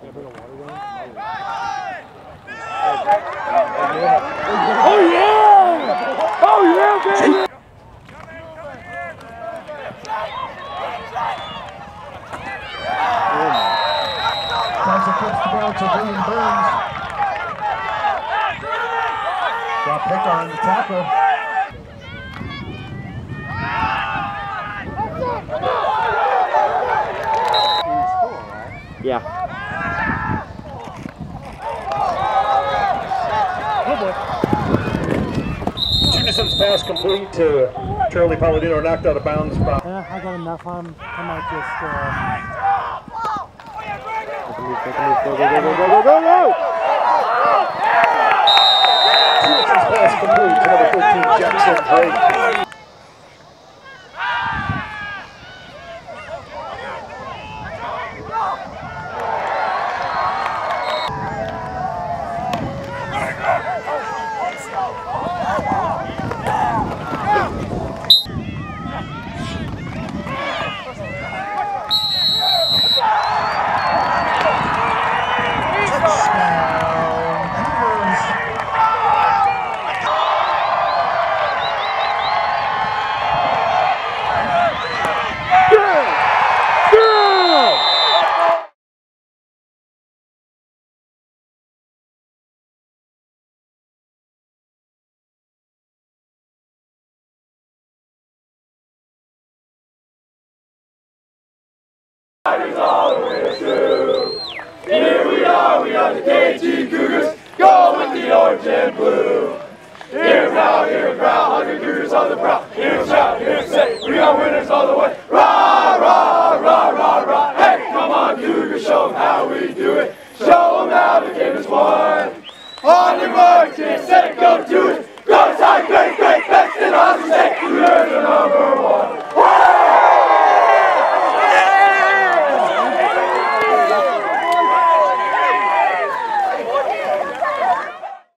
Oh yeah! Oh yeah, baby! Thompson flips the ball to William Burns. Got pick on the tackle. Yeah. Jameson's pass complete to Charlie Palladino, knocked out of bounds. Yeah, I got enough on him. I might just. Go! Jameson's pass complete to number 13, Jackson Drake. Here we are the KG Cougars, go with the orange and blue. Hear them growl, 100 Cougars on the prowl. Hear them shout, hear them say, we are winners all the way. Rah, rah, rah, rah, rah. Hey, come on Cougars, show them how we do it. Show them how the game is won. On your march, get set, go do it. Go side, great, best in Austin State. Cougars are number